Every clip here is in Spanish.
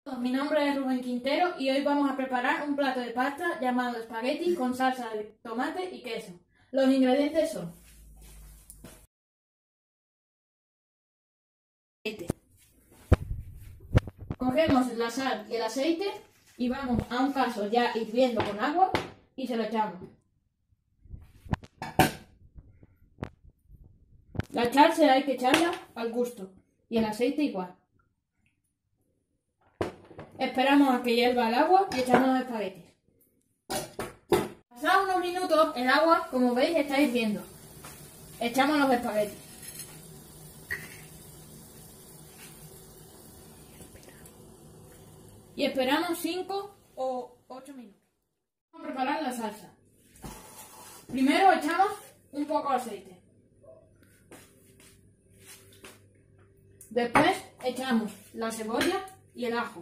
Mi nombre es Rubén Quintero y hoy vamos a preparar un plato de pasta llamado espagueti con salsa de tomate y queso. Los ingredientes son aceite. Cogemos la sal y el aceite y vamos a un caso ya hirviendo con agua y se lo echamos. La salsa hay que echarla al gusto y el aceite igual. Esperamos a que hierva el agua y echamos los espaguetis. Pasados unos minutos, el agua, como veis, está hirviendo. Echamos los espaguetis. Y esperamos 5 o 8 minutos. Vamos a preparar la salsa. Primero echamos un poco de aceite. Después echamos la cebolla y el ajo.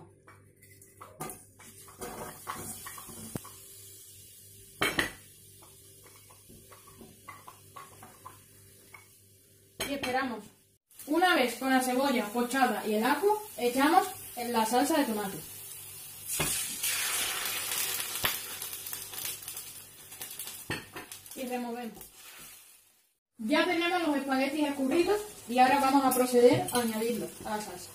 Y esperamos. Una vez con la cebolla pochada y el ajo, echamos la salsa de tomate. Y removemos. Ya tenemos los espaguetis escurridos y ahora vamos a proceder a añadirlos a la salsa.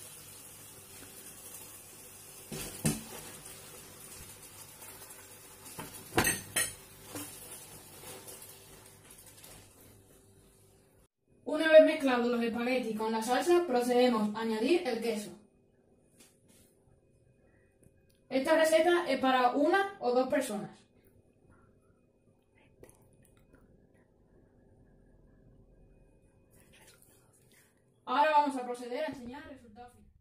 Una vez mezclados los espaguetis con la salsa, procedemos a añadir el queso. Esta receta es para 1 o 2 personas. Ahora vamos a proceder a enseñar el resultado final.